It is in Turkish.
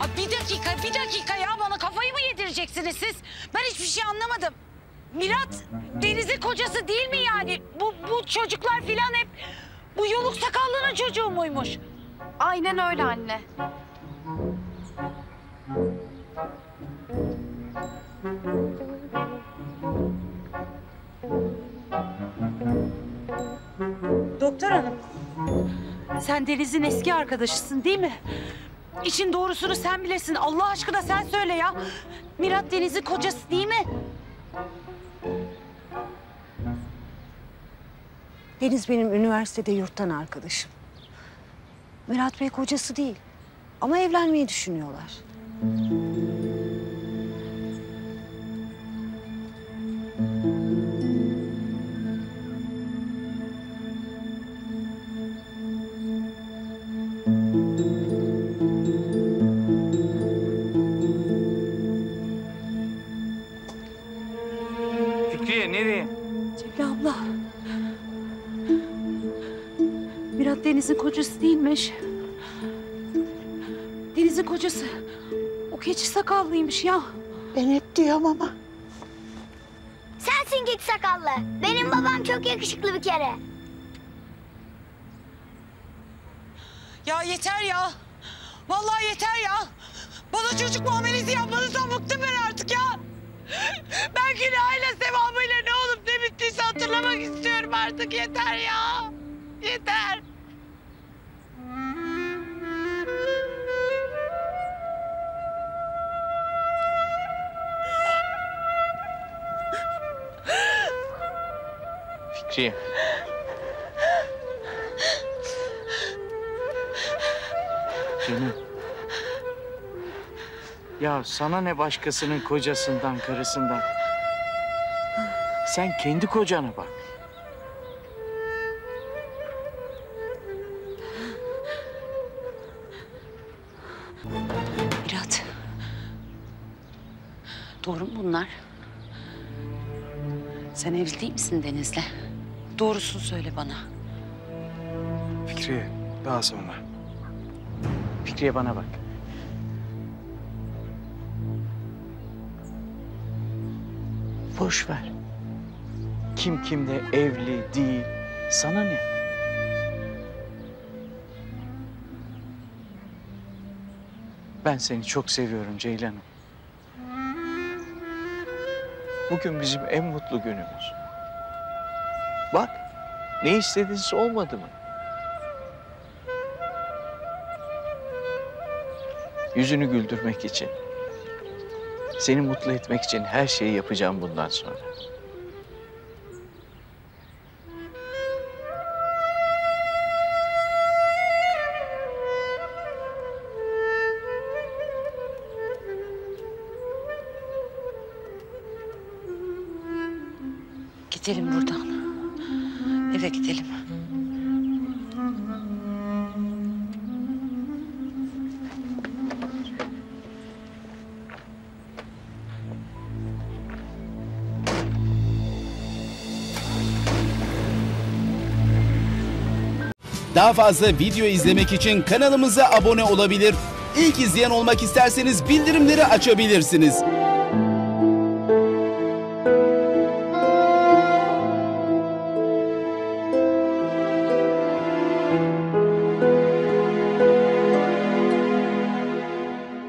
Bir dakika ya, bana kafayı mı yedireceksiniz siz? Ben hiçbir şey anlamadım. Mirat Deniz'in kocası değil mi yani? Bu çocuklar filan hep bu yoluk sakallının çocuğu muymuş? Aynen öyle anne. Doktor hanım, sen Deniz'in eski arkadaşısın değil mi? İşin doğrusunu sen bilesin. Allah aşkına sen söyle ya. Mirat Deniz'in kocası değil mi? Deniz benim üniversitede yurttan arkadaşım. Mirat Bey kocası değil. Ama evlenmeyi düşünüyorlar. Fikriye nereye? Cemile abla. Mirat Deniz'in kocası değilmiş. Deniz'in kocası. O keçi sakallıymış ya. Ben hep diyorum ama. Sensin git sakallı. Benim babam çok yakışıklı bir kere. Ya yeter ya. Vallahi yeter ya. Bana çocuk muamelesi yapmanızdan bıktım ben artık ya. Ben günahıyla sevabıyla ne olup ne bittiyse hatırlamak istiyorum artık. Yeter ya. Yeter. Fikriye. Canım. Ya sana ne başkasının kocasından, karısından? Sen kendi kocana bak. Mirat. Doğru mu bunlar? Sen evli değil misin Deniz'le? Doğrusunu söyle bana. Fikriye, daha sonra. Fikriye bana bak. Boş ver. Kim kimle evli değil, sana ne? Ben seni çok seviyorum Ceylan'ım. Bugün bizim en mutlu günümüz. Bak, ne istediğiniz olmadı mı? Yüzünü güldürmek için, seni mutlu etmek için her şeyi yapacağım bundan sonra. Gidelim buradan. Eve gidelim. Daha fazla video izlemek için kanalımıza abone olabilir. İlk izleyen olmak isterseniz bildirimleri açabilirsiniz.